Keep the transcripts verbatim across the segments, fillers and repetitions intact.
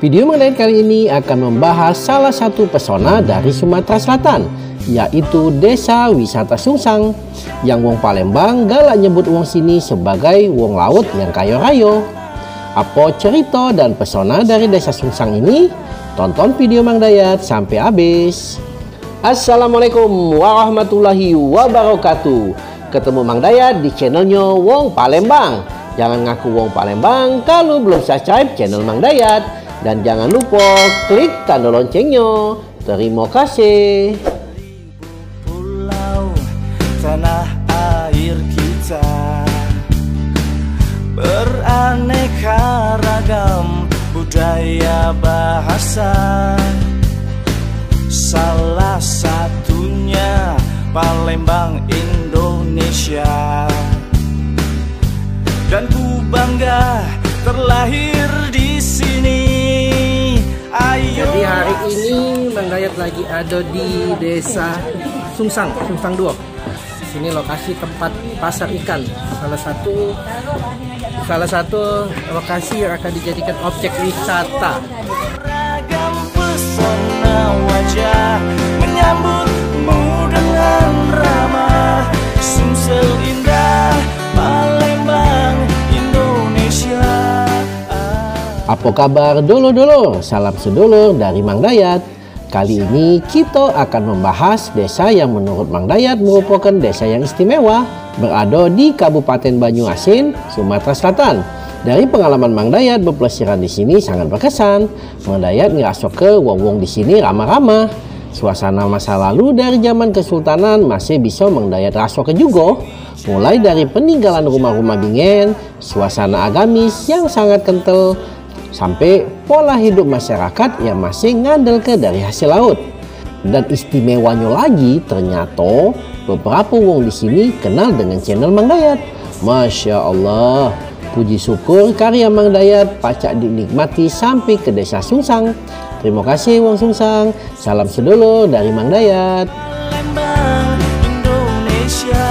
Video mengenai kali ini akan membahas salah satu pesona dari Sumatera Selatan, yaitu Desa Wisata Sungsang, yang wong Palembang galak nyebut wong sini sebagai wong laut yang kayo rayo. Apa cerita dan pesona dari Desa Sungsang ini? Tonton video Mang Dayat sampai habis. Assalamualaikum warahmatullahi wabarakatuh. Ketemu Mang Dayat di channelnya Wong Palembang. Jangan ngaku Wong Palembang kalau belum subscribe channel Mang Dayat. Dan jangan lupa klik tanda loncengnya. Terima kasih. Pulau tanah air kita beraneka ragam budaya bahasa, salah satunya Palembang Indonesia. Dan ku bangga terlahir di sini. Ayo. Jadi hari ini Mang Dayat lagi ada di Desa Sungsang, Sungsang dua. Sini lokasi tempat pasar ikan. Salah satu salah satu lokasi yang akan dijadikan objek wisata. Ragam pesona wajah menyambutmu dengan ramah. Sumsel indah Palembang Indonesia. Apa kabar dulur-dulur? Salam sedulur dari Mang Dayat. Kali ini kita akan membahas desa yang menurut Mang Dayat merupakan desa yang istimewa, berada di Kabupaten Banyuasin, Sumatera Selatan. Dari pengalaman Mang Dayat berpelesiran di sini sangat berkesan. Mang Dayat ngerasa ke wong-wong di sini ramah-ramah. Suasana masa lalu dari zaman Kesultanan masih bisa Mang Dayat rasakan juga. Mulai dari peninggalan rumah-rumah bingen, suasana agamis yang sangat kental, sampai pola hidup masyarakat yang masih ngandel ke dari hasil laut. Dan istimewanya lagi, ternyata beberapa wong di sini kenal dengan channel Mang Dayat. Masya Allah, puji syukur karya Mang Dayat pacak dinikmati sampai ke Desa Sungsang. Terima kasih wong Sungsang. Salam sedulur dari Mang Dayat. Palembang Indonesia.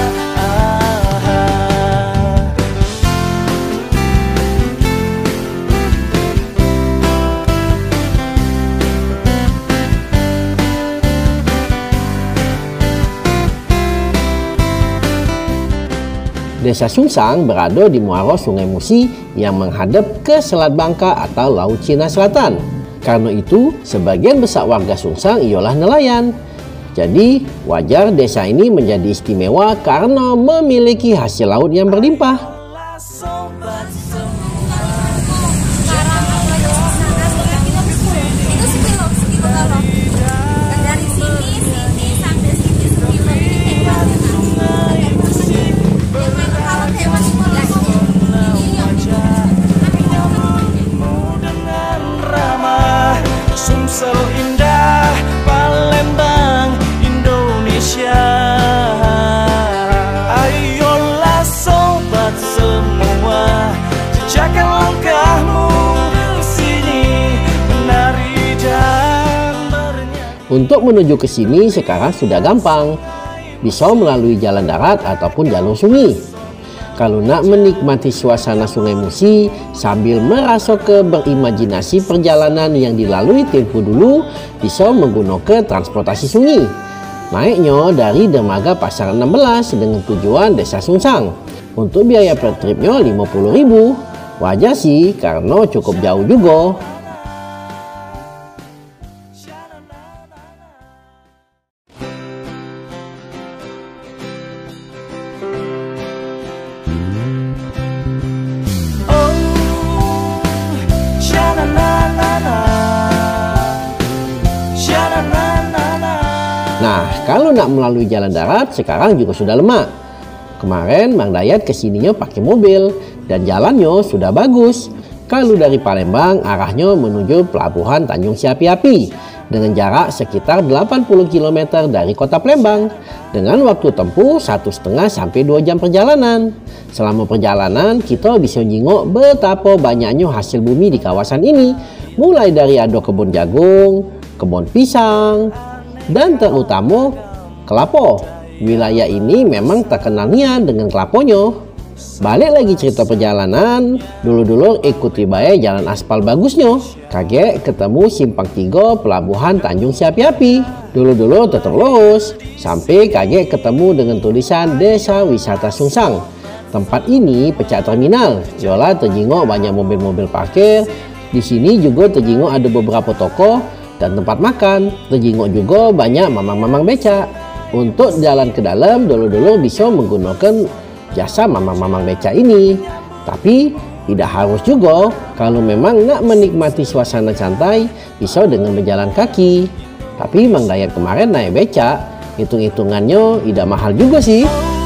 Desa Sungsang berada di muara Sungai Musi yang menghadap ke Selat Bangka atau Laut Cina Selatan. Karena itu, sebagian besar warga Sungsang ialah nelayan. Jadi, wajar desa ini menjadi istimewa karena memiliki hasil laut yang berlimpah. Sumsel indah Palembang Indonesia. Ayolah sobat semua, jejakkan langkahmu ke sini, menari dan bernyanyi. Untuk menuju ke sini sekarang sudah gampang. Bisa melalui jalan darat ataupun jalur sungai. Kalau nak menikmati suasana Sungai Musi sambil merasa ke berimajinasi perjalanan yang dilalui tempo dulu, bisa menggunakan transportasi sungai. Naiknya dari dermaga Pasar enam belas dengan tujuan Desa Sungsang. Untuk biaya per tripnya lima puluh ribu. Wajar sih karena cukup jauh juga. Nah, kalau nak melalui jalan darat sekarang juga sudah lemah. Kemarin Mang Dayat kesininya pakai mobil dan jalannya sudah bagus. Kalau dari Palembang arahnya menuju pelabuhan Tanjung Siapi-Api dengan jarak sekitar delapan puluh kilometer dari kota Palembang dengan waktu tempuh satu setengah sampai dua jam perjalanan. Selama perjalanan kita bisa jingok betapa banyaknya hasil bumi di kawasan ini, mulai dari ada kebun jagung, kebun pisang, dan terutama kelapa. Wilayah ini memang terkenalnya dengan kelapanya. Balik lagi cerita perjalanan, dulu-dulu ikuti bae jalan aspal bagusnya. Kage ketemu simpang tiga pelabuhan Tanjung Siapi-Api. Dulu-dulu tetap lurus, sampai kage ketemu dengan tulisan Desa Wisata Sungsang. Tempat ini pecah terminal, yola terjingok banyak mobil-mobil parkir. Di sini juga terjingok ada beberapa toko dan tempat makan. Terjingok juga banyak mamang-mamang beca. Untuk jalan ke dalam, dulu-dulu bisa menggunakan jasa mamang-mamang beca ini. Tapi tidak harus juga. Kalau memang nak menikmati suasana santai, bisa dengan berjalan kaki. Tapi Mang Dayat kemarin naik beca, hitung-hitungannya tidak mahal juga sih.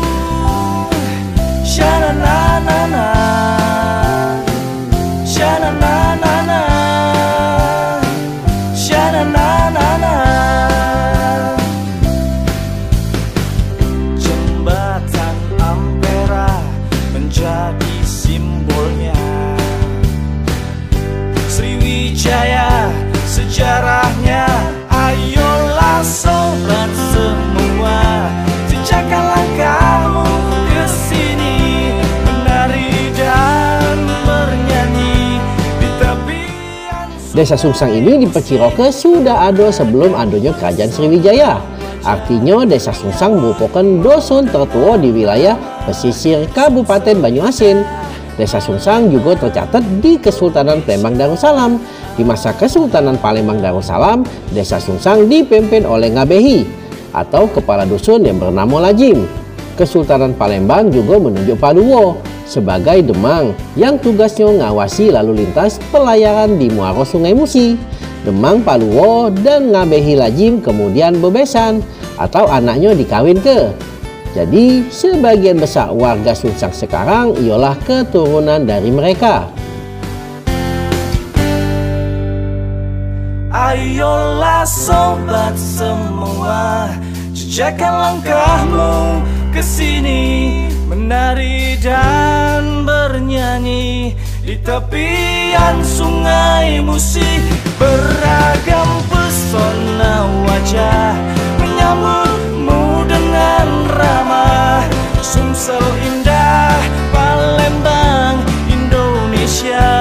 Sejarahnya, ayolah sobat semua, jejakkan langkahmu ke sini, menari dan bernyanyi di tepian. Desa Sungsang ini diperkirakan sudah ada sebelum adanya Kerajaan Sriwijaya. Artinya Desa Sungsang merupakan dusun tertua di wilayah pesisir Kabupaten Banyuasin. Desa Sungsang juga tercatat di Kesultanan Palembang Darussalam. Di masa Kesultanan Palembang Darussalam, Desa Sungsang dipimpin oleh Ngabehi atau kepala dusun yang bernama Lajim. Kesultanan Palembang juga menunjuk Paluwo sebagai Demang yang tugasnya ngawasi lalu lintas pelayaran di muara Sungai Musi. Demang, Paluwo, dan Ngabehi Lajim kemudian bebesan atau anaknya dikawin ke. Jadi sebagian besar warga Sungsang sekarang ialah keturunan dari mereka. Ayolah sobat semua, jejakkan langkahmu ke sini, menari dan bernyanyi di tepian Sungai Musi. Beragam pesona wajah menyambutmu dengan ramah. Sumsel indah, Palembang, Indonesia.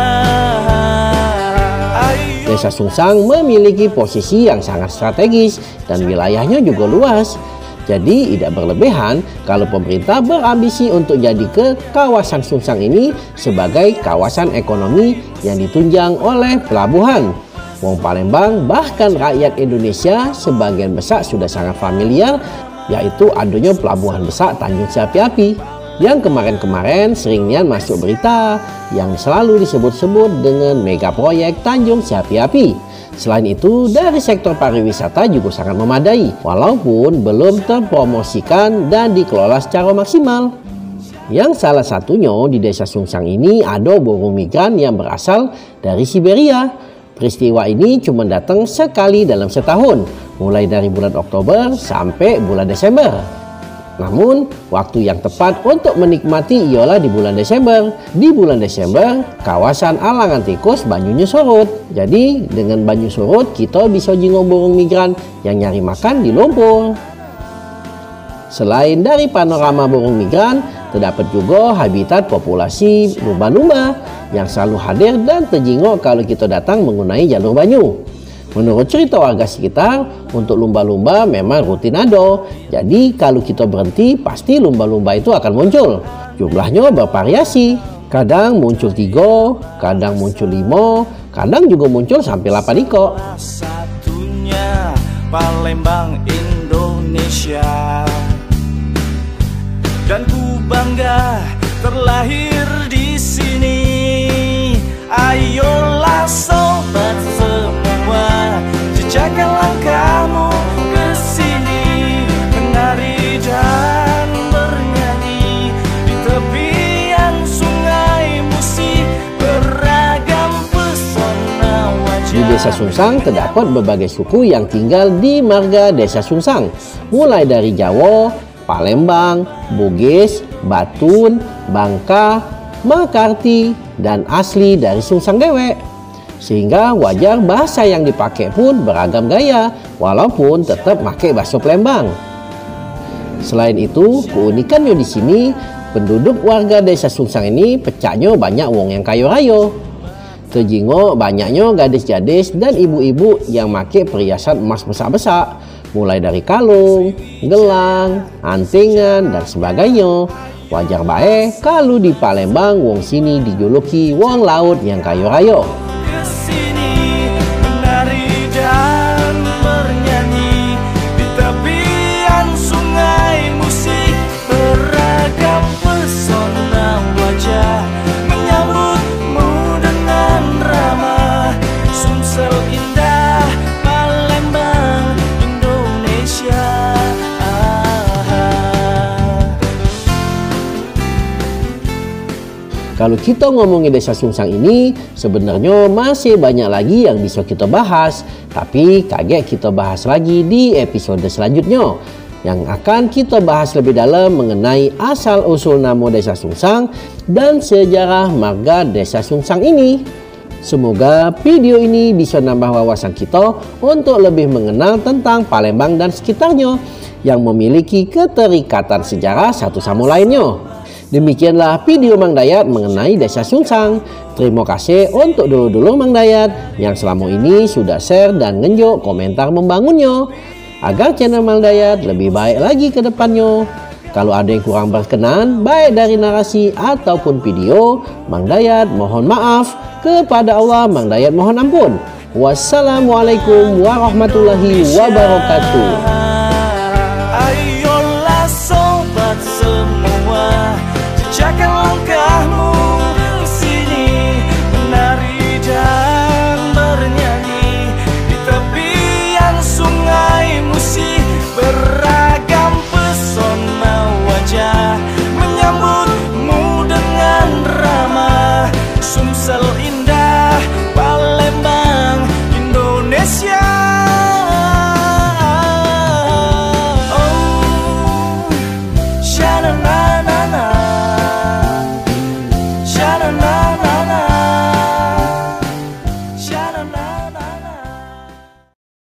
Desa Sungsang memiliki posisi yang sangat strategis dan wilayahnya juga luas. Jadi tidak berlebihan kalau pemerintah berambisi untuk jadi ke kawasan Sungsang ini sebagai kawasan ekonomi yang ditunjang oleh pelabuhan. Wong Palembang bahkan rakyat Indonesia sebagian besar sudah sangat familiar yaitu adanya pelabuhan besar Tanjung Siapi-Api yang kemarin-kemarin seringnya masuk berita yang selalu disebut-sebut dengan mega proyek Tanjung Siapi-Api. Selain itu, dari sektor pariwisata juga sangat memadai, walaupun belum terpromosikan dan dikelola secara maksimal. Yang salah satunya di Desa Sungsang ini ada burung migran yang berasal dari Siberia. Peristiwa ini cuma datang sekali dalam setahun, mulai dari bulan Oktober sampai bulan Desember. Namun, waktu yang tepat untuk menikmati ialah di bulan Desember. Di bulan Desember, kawasan Alangan Tikus banyunya surut. Jadi, dengan banyu surut, kita bisa jingok burung migran yang nyari makan di lumpur. Selain dari panorama burung migran, terdapat juga habitat populasi lumba-lumba yang selalu hadir dan terjingok kalau kita datang menggunakan jalur banyu. Menurut cerita warga sekitar, untuk lumba-lumba memang rutin ada. Jadi kalau kita berhenti, pasti lumba-lumba itu akan muncul. Jumlahnya bervariasi. Kadang muncul tiga, kadang muncul lima, kadang juga muncul sampai delapan ekor. Satunya Palembang, Indonesia. Dan ku bangga terlahir di sini. Ayolah sobat semua, jejakkan langkahmu ke sini, menari dan bernyanyi di tepian Sungai Musi. Beragam pesona wajah. Di Desa Sungsang terdapat berbagai suku yang tinggal di marga Desa Sungsang, mulai dari Jawa, Palembang, Bugis, Batun, Bangka, Makarti, dan asli dari Sungsang Dewek. Sehingga wajar bahasa yang dipakai pun beragam gaya, walaupun tetap pakai bahasa Palembang. Selain itu, keunikannya di sini Penduduk warga desa Sungsang ini pecahnya banyak wong yang kayo rayo. Terjingo banyaknya gadis-gadis dan ibu-ibu yang make perhiasan emas besar-besar, mulai dari kalung, gelang, antingan, dan sebagainya. Wajar bae kalau di Palembang wong sini dijuluki wong laut yang kayo rayo. Kesini menari dan bernyanyi di tepian sungai, musik beragam pesona wajah menyambutmu dengan ramah. Sumsel indah, Palembang, Indonesia. Kalau kita ngomongin desa Sungsang ini, sebenarnya masih banyak lagi yang bisa kita bahas. Tapi kaget kita bahas lagi di episode selanjutnya, yang akan kita bahas lebih dalam mengenai asal-usul nama desa Sungsang dan sejarah marga desa Sungsang ini. Semoga video ini bisa nambah wawasan kita untuk lebih mengenal tentang Palembang dan sekitarnya yang memiliki keterikatan sejarah satu sama lainnya. Demikianlah video Mang Dayat mengenai desa Sungsang. Terima kasih untuk dulu-dulu Mang Dayat yang selama ini sudah share dan ngenjok komentar membangunnya, agar channel Mang Dayat lebih baik lagi ke depannya. Kalau ada yang kurang berkenan baik dari narasi ataupun video, Mang Dayat mohon maaf. Kepada Allah Mang Dayat mohon ampun. Wassalamualaikum warahmatullahi wabarakatuh. Ayolah sobat semua, jejakkan langkahmu ke sini, menari dan bernyanyi di tepian sungai, musik beragam pesona wajah menyambutmu dengan ramah. Sumsel indah, Palembang, Indonesia. Oh, sha-na-na.